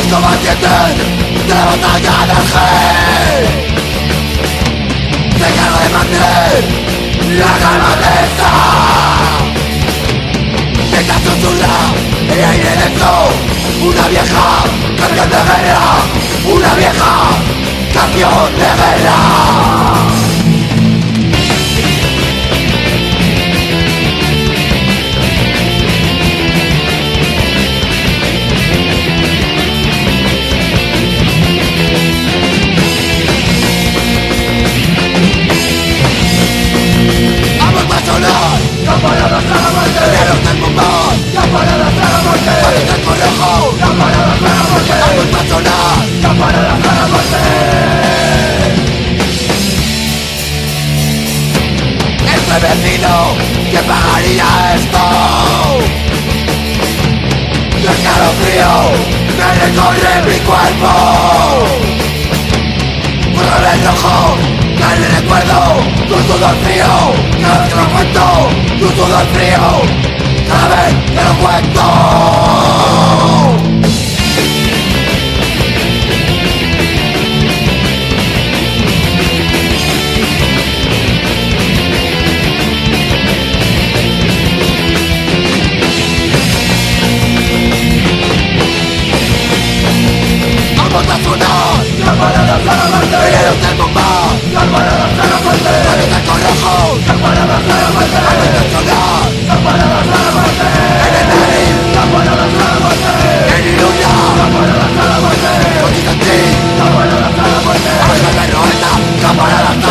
combatientes de la batalla del G. Se encarga de mantener la calma tensa. Mientras susurra el aire denso una vieja canción de guerra, una vieja canción de guerra. Campanadas a la muerte, guerreros del mundo. Campanadas a la muerte, el conejo. Campanadas a la muerte, armas para sonar. Campanadas a la muerte. Este vecino que pagaría esto. El escalofrío me recorre mi cuerpo. Color el rojo, cae el recuerdo, tu sudor frío. Cada vez que lo cuento, tu sudor frío. Cada vez que lo cuento. Vamos a sonar, campanadas a la muerte. Guerreros del mundo, campanadas a la muerte. Planeta con rojo, campanadas a la muerte. Vamos a sonar, campanadas a la muerte. En el nariz, campanadas a la muerte. En Iruña, campanadas a la muerte. Constantín, campanadas a la muerte. Ángel Berroeta, campanadas a la muerte.